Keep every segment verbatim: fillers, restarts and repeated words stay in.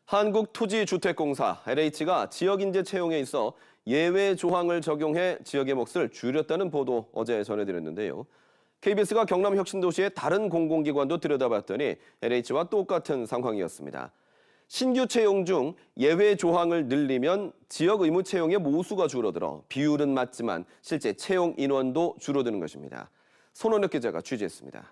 한국토지주택공사 엘에이치가 지역인재 채용에 있어 예외 조항을 적용해 지역의 몫을 줄였다는 보도 어제 전해드렸는데요. 케이비에스가 경남 혁신도시의 다른 공공기관도 들여다봤더니 엘에이치와 똑같은 상황이었습니다. 신규 채용 중 예외 조항을 늘리면 지역 의무 채용의 모수가 줄어들어 비율은 맞지만 실제 채용 인원도 줄어드는 것입니다. 손원혁 기자가 취재했습니다.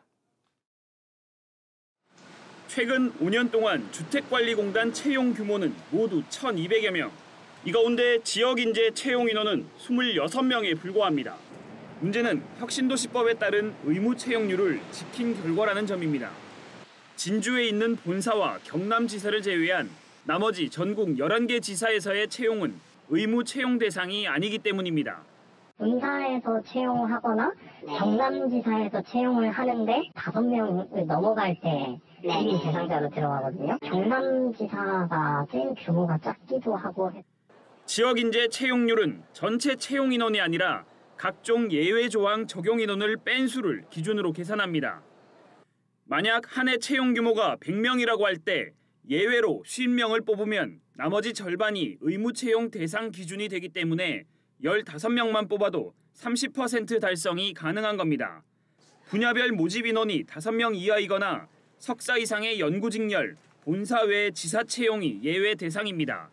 최근 오 년 동안 주택관리공단 채용 규모는 모두 천이백여 명. 이 가운데 지역인재 채용 인원은 이십육 명에 불과합니다. 문제는 혁신도시법에 따른 의무 채용률을 지킨 결과라는 점입니다. 진주에 있는 본사와 경남지사를 제외한 나머지 전국 열한 개 지사에서의 채용은 의무 채용 대상이 아니기 때문입니다. 본사에서 채용하거나 경남지사에서 채용을 하는데 다섯 명 넘어갈 때 승인 대상자로 들어가거든요. 경남지사가 채용 규모가 작기도 하고. 지역인재 채용률은 전체 채용 인원이 아니라 각종 예외 조항 적용 인원을 뺀 수를 기준으로 계산합니다. 만약 한 해 채용 규모가 백 명이라고 할 때 예외로 오십 명을 뽑으면 나머지 절반이 의무 채용 대상 기준이 되기 때문에 십오 명만 뽑아도 삼십 퍼센트 달성이 가능한 겁니다. 분야별 모집 인원이 다섯 명 이하이거나 석사 이상의 연구직렬, 본사 외 지사 채용이 예외 대상입니다.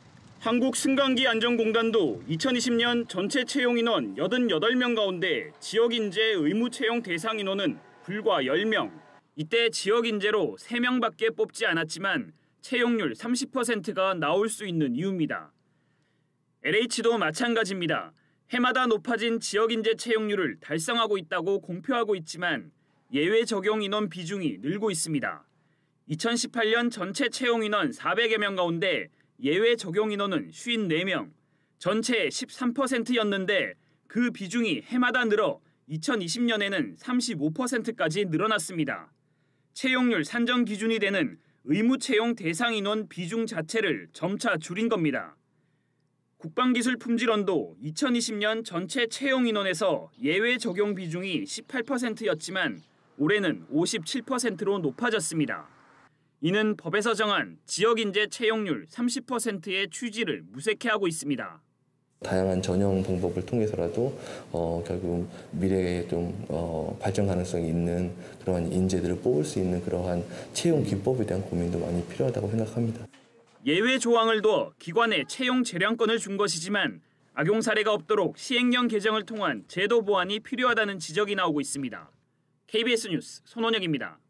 한국승강기안전공단도 이천이십 년 전체 채용 인원 팔십팔 명 가운데 지역인재 의무 채용 대상 인원은 불과 십 명. 이때 지역인재로 세 명밖에 뽑지 않았지만 채용률 삼십 퍼센트가 나올 수 있는 이유입니다. 엘에이치도 마찬가지입니다. 해마다 높아진 지역인재 채용률을 달성하고 있다고 공표하고 있지만 예외 적용 인원 비중이 늘고 있습니다. 이천십팔 년 전체 채용 인원 사백여 명 가운데 예외 적용 인원은 오십사 명, 전체의 십삼 퍼센트였는데 그 비중이 해마다 늘어 이천이십 년에는 삼십오 퍼센트까지 늘어났습니다. 채용률 산정 기준이 되는 의무 채용 대상 인원 비중 자체를 점차 줄인 겁니다. 국방기술품질원도 이천이십 년 전체 채용 인원에서 예외 적용 비중이 십팔 퍼센트였지만 올해는 오십칠 퍼센트로 높아졌습니다. 이는 법에서 정한 지역인재 채용률 삼십 퍼센트의 취지를 무색해하고 있습니다. 다양한 전형 방법을 통해서라도 어, 결국 미래에 좀 어, 발전 가능성이 있는 그러한 인재들을 뽑을 수 있는 그러한 채용 기법에 대한 고민도 많이 필요하다고 생각합니다. 예외 조항을 둬 기관에 채용 재량권을 준 것이지만 악용 사례가 없도록 시행령 개정을 통한 제도 보완이 필요하다는 지적이 나오고 있습니다. 케이비에스 뉴스 손원혁입니다.